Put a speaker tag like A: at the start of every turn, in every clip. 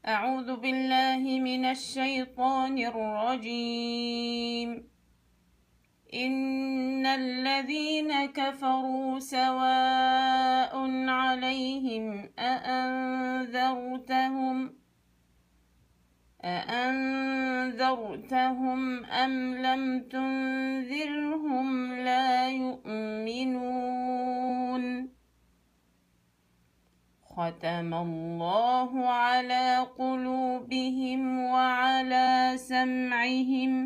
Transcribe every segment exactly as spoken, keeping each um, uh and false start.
A: أعوذ بالله من الشيطان الرجيم. إن الذين كفروا سواء عليهم أأنذرتهم أأنذرتهم أم لم تنذرهم لا يؤمنون. ختم الله على قلوبهم وعلى سمعهم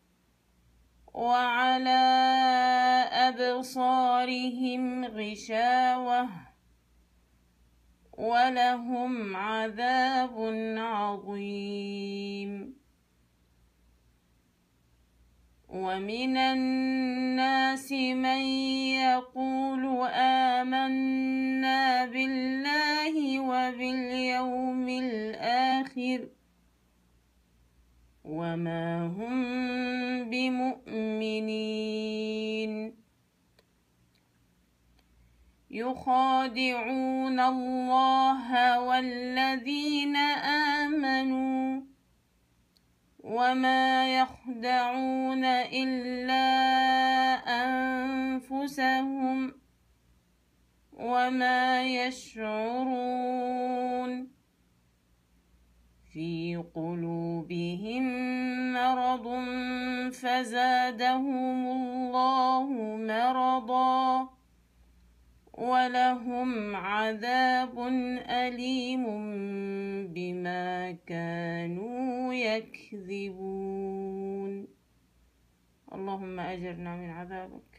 A: وعلى أبصارهم غشاوة ولهم عذاب عظيم. ومن الناس من يقول آمنا بالله وباليوم الآخر وما هم بمؤمنين. يخادعون الله والذين آمنوا وما يخدعون إلا أنفسهم وما يشعرون. في قلوبهم مرض فزادهم الله مرضا ولهم عذاب أليم بما كانوا يكذبون. اللهم أجرنا من عذابك.